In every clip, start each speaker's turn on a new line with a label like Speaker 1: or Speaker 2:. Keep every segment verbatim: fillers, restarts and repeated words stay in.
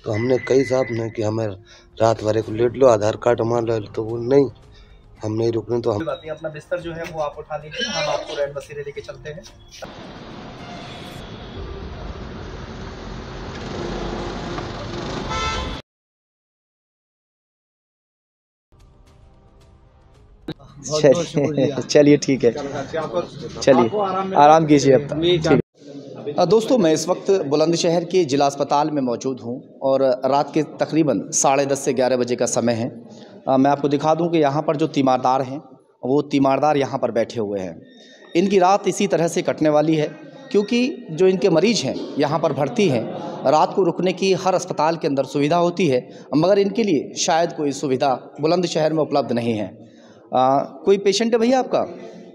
Speaker 1: तो हमने कई साहब ने कि हमें रात भर को लेट लो, आधार कार्ड मान लो, तो वो नहीं, हम नहीं रुकने। तो हम
Speaker 2: बात नहीं, अपना बिस्तर जो है वो आप उठा लीजिए, हम आपको रैन बसेरे लेके चलते हैं।
Speaker 3: चलिए चलिए ठीक है, चलिए आराम कीजिए अब तक, ठीक है। दोस्तों, मैं इस वक्त बुलंदशहर के जिला अस्पताल में मौजूद हूं और रात के तकरीबन साढ़े दस से ग्यारह बजे का समय है। आ, मैं आपको दिखा दूं कि यहाँ पर जो तीमारदार हैं वो तीमारदार यहाँ पर बैठे हुए हैं। इनकी रात इसी तरह से कटने वाली है, क्योंकि जो इनके मरीज हैं यहाँ पर भर्ती हैं, रात को रुकने की हर अस्पताल के अंदर सुविधा होती है, मगर इनके लिए शायद कोई सुविधा बुलंदशहर में उपलब्ध नहीं है। आ, कोई पेशेंट है भैया आपका?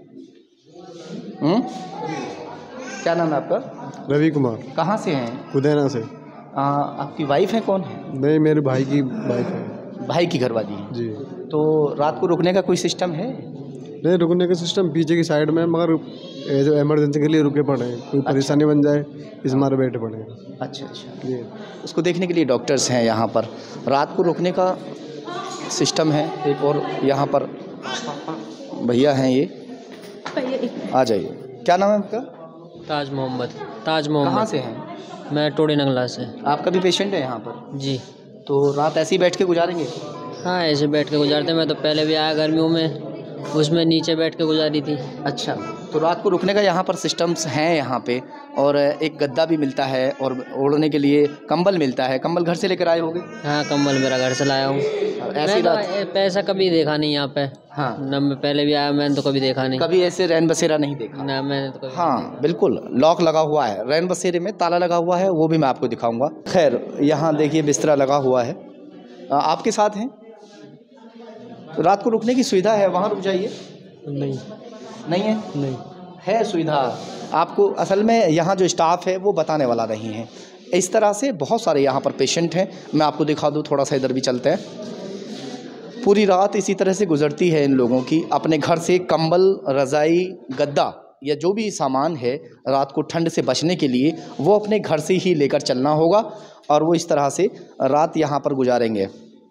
Speaker 3: हुँ? क्या नाम है आपका?
Speaker 4: रवि कुमार।
Speaker 3: कहाँ से हैं?
Speaker 4: उदयना से।
Speaker 3: आ, आपकी वाइफ है? कौन है?
Speaker 4: नहीं, मेरे भाई की वाइफ है।
Speaker 3: भाई की घरवाली है
Speaker 4: जी।
Speaker 3: तो रात को रुकने का कोई सिस्टम है?
Speaker 4: नहीं, रुकने का सिस्टम पीछे की साइड में, मगर जो इमरजेंसी के लिए रुके पड़े हैं, कोई
Speaker 3: अच्छा।
Speaker 4: परेशानी बन जाए इस मारे बैठे पड़े हैं।
Speaker 3: अच्छा अच्छा,
Speaker 4: ये
Speaker 3: उसको देखने के लिए डॉक्टर्स हैं यहाँ पर। रात को रुकने का सिस्टम है एक, और यहाँ पर भैया हैं, ये आ जाइए। क्या नाम है आपका?
Speaker 5: ताज मोहम्मद। ताज मोहम्मद।
Speaker 3: कहाँ से हैं?
Speaker 5: मैं टोडी नंगला से।
Speaker 3: आपका भी पेशेंट है यहाँ पर?
Speaker 5: जी।
Speaker 3: तो रात ऐसे ही बैठ के गुजारेंगे?
Speaker 5: हाँ, ऐसे बैठ के गुजारते। मैं तो पहले भी आया गर्मियों में, उसमें नीचे बैठ के गुजारी थी।
Speaker 3: अच्छा, तो रात को रुकने का यहाँ पर सिस्टम्स हैं यहाँ पे, और एक गद्दा भी मिलता है और ओढ़ने के लिए कंबल मिलता है। कंबल घर से लेकर आए होंगे?
Speaker 5: हाँ, कंबल मेरा घर से लाया हूँ।
Speaker 3: ऐसी
Speaker 5: मैं
Speaker 3: रात
Speaker 5: तो पैसा कभी देखा नहीं यहाँ पे।
Speaker 3: हाँ,
Speaker 5: न मैं पहले भी आया, मैंने तो कभी देखा नहीं।
Speaker 3: कभी ऐसे रैन बसेरा नहीं देखा
Speaker 5: ना मैंने तो कभी।
Speaker 3: हाँ बिल्कुल, लॉक लगा हुआ है, रैन बसेरे में ताला लगा हुआ है, वो भी मैं आपको दिखाऊंगा। खैर, यहाँ देखिए बिस्तरा लगा हुआ है। आ, आपके साथ हैं? तो रात को रुकने की सुविधा है, वहाँ रुक जाइए।
Speaker 5: नहीं
Speaker 3: नहीं है?
Speaker 5: नहीं
Speaker 3: है सुविधा आपको। असल में यहाँ जो स्टाफ है वो बताने वाला नहीं है। इस तरह से बहुत सारे यहाँ पर पेशेंट हैं। मैं आपको दिखा दूँ, थोड़ा सा इधर भी चलते हैं। पूरी रात इसी तरह से गुजरती है इन लोगों की। अपने घर से कंबल, रज़ाई, गद्दा या जो भी सामान है रात को ठंड से बचने के लिए, वो अपने घर से ही लेकर चलना होगा, और वो इस तरह से रात यहाँ पर गुजारेंगे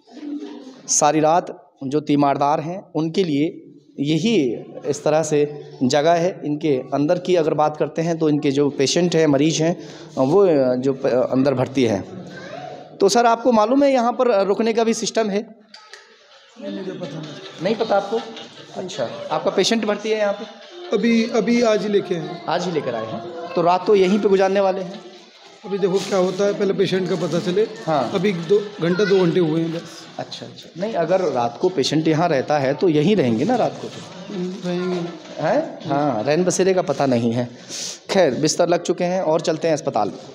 Speaker 3: सारी रात। जो तीमारदार हैं उनके लिए यही इस तरह से जगह है। इनके अंदर की अगर बात करते हैं तो इनके जो पेशेंट हैं, मरीज हैं, वो जो अंदर भर्ती है। तो सर, आपको मालूम है यहाँ पर रुकने का भी सिस्टम है?
Speaker 6: मुझे पता नहीं।
Speaker 3: नहीं पता आपको? अच्छा, आपका पेशेंट भर्ती है यहाँ पे?
Speaker 6: अभी अभी आज ही लेके आए।
Speaker 3: आज ही लेकर आए हैं, तो रात को यहीं पे गुजारने वाले हैं?
Speaker 6: अभी देखो क्या होता है, पहले पेशेंट का पता चले।
Speaker 3: हाँ।
Speaker 6: अभी दो घंटे दो घंटे हुए हैं बस।
Speaker 3: अच्छा अच्छा, नहीं, अगर रात को पेशेंट यहाँ रहता है तो यहीं रहेंगे ना रात को? तो
Speaker 6: रहेंगे
Speaker 3: है हाँ, रैन बसेरे का पता नहीं है। खैर, बिस्तर लग चुके हैं और चलते हैं अस्पताल में।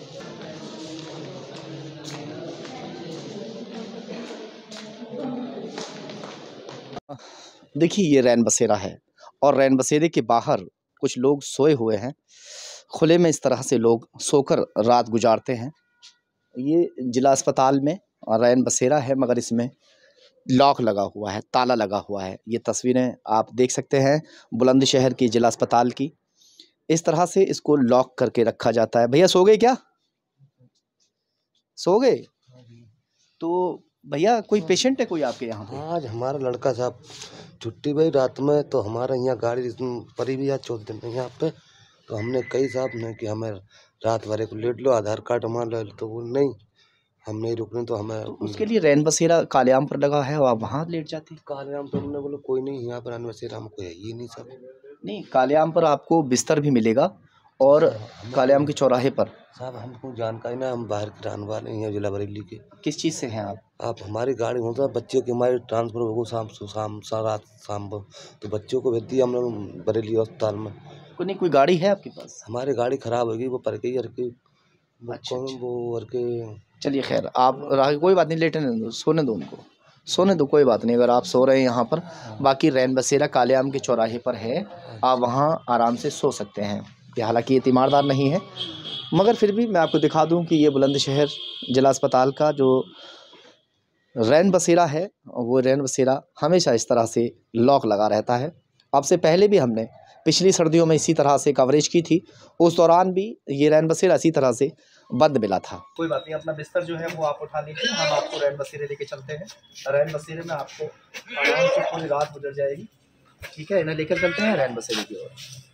Speaker 3: देखिए, ये रैन बसेरा है और रैन बसेरे के बाहर कुछ लोग सोए हुए हैं। खुले में इस तरह से लोग सोकर रात गुजारते हैं। ये जिला अस्पताल में रैन बसेरा है, मगर इसमें लॉक लगा हुआ है, ताला लगा हुआ है। ये तस्वीरें आप देख सकते हैं बुलंदशहर की जिला अस्पताल की। इस तरह से इसको लॉक करके रखा जाता है। भैया सो गए क्या? सो गए? तो भैया, कोई पेशेंट है कोई आपके यहाँ पे?
Speaker 1: आज हमारा लड़का साहब छुट्टी भाई रात में, तो हमारा यहाँ गाड़ी परी भी आज चौदह दिन यहाँ पे, तो हमने कई साहब ने कि हमें रात भर को लेट लो, आधार कार्ड मान लो, तो वो नहीं, हम नहीं रुकने। तो हमें
Speaker 3: तो उसके लिए रैन बसेरा कालेआम पर लगा है और आप वहाँ लेट जाते?
Speaker 1: कालेआम पर हमने बोला कोई नहीं, यहाँ पर रैन बसेरा में कोई है ही नहीं सब।
Speaker 3: नहीं, कालेआम पर आपको बिस्तर भी मिलेगा, और कालेआम के चौराहे पर।
Speaker 1: साहब हमको जानकारी ना, हम बाहर के रहने वाले हैं, जिला बरेली के।
Speaker 3: किस चीज़ से हैं आप?
Speaker 1: आप हमारी गाड़ी होता है, बच्चे की हमारी ट्रांसफ़र हो शाम शाम सा रात शाम को, तो बच्चों को भेज दिया हम लोग बरेली अस्पताल में।
Speaker 3: कोई नहीं, कोई गाड़ी है आपके पास?
Speaker 1: हमारी गाड़ी ख़राब होगी, वो पर के के
Speaker 3: अच्छा, अच्छा।
Speaker 1: वो और के।
Speaker 3: चलिए खैर, आप रह कोई बात नहीं, लेटने दो, सोने दो उनको, सोने दो, कोई बात नहीं। अगर आप सो रहे हैं यहाँ पर, बाकी रैन बसेरा कालेआम के चौराहे पर है, आप वहाँ आराम से सो सकते हैं। ये हालांकि ये तीमारदार नहीं है, मगर फिर भी मैं आपको दिखा दूँ कि ये बुलंदशहर जिला अस्पताल का जो रैन बसेरा है, वो रैन बसेरा हमेशा इस तरह से लॉक लगा रहता है। आपसे पहले भी हमने पिछली सर्दियों में इसी तरह से कवरेज की थी, उस दौरान भी ये रैन बसेरा इसी तरह से बंद मिला था।
Speaker 2: कोई बात नहीं, अपना बिस्तर जो है वो आप उठा लीजिए, हम आपको रैन बसेरे लेके चलते हैं। रैन बसेरे में आपको आराम से पूरी रात गुजर जाएगी। ठीक है, इन्हें लेकर चलते हैं रैन बसेरे की ओर।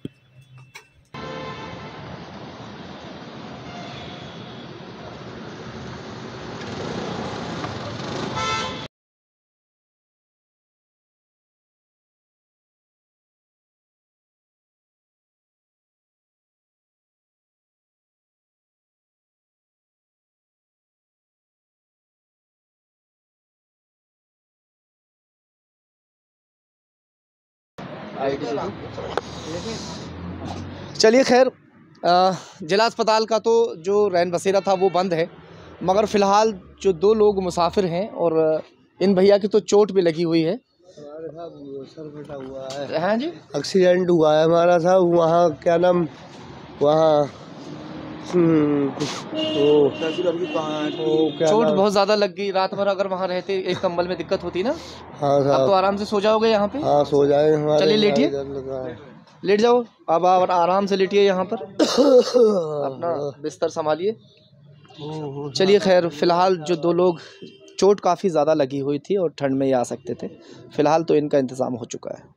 Speaker 3: चलिए खैर, अ, जिला अस्पताल का तो जो रैन बसेरा था वो बंद है, मगर फ़िलहाल जो दो लोग मुसाफिर हैं और इन भैया की तो चोट भी लगी हुई है।
Speaker 1: सर फटा हुआ है।
Speaker 3: हाँ जी,
Speaker 1: एक्सीडेंट हुआ है हमारा साहब, वहाँ क्या नाम, वहाँ
Speaker 3: चोट बहुत ज़्यादा लग गई। रात भर अगर वहाँ रहते एक कंबल में दिक्कत होती ना।
Speaker 1: हाँ
Speaker 3: अब तो
Speaker 1: साहब,
Speaker 3: आराम से सो जाओगे यहाँ पे।
Speaker 1: हाँ सो जाए।
Speaker 3: चलिए लेटिए, लेट जाओ अब, आप आराम से लेटिए यहाँ पर, अपना बिस्तर संभालिए। चलिए खैर, फ़िलहाल जो दो लोग, चोट काफ़ी ज़्यादा लगी हुई थी और ठंड में ये आ सकते थे, फ़िलहाल तो इनका इंतज़ाम हो चुका है।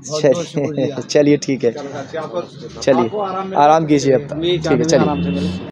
Speaker 3: चलिए चलिए ठीक है, चलिए आराम कीजिए अब तक। ठीक है, चलिए।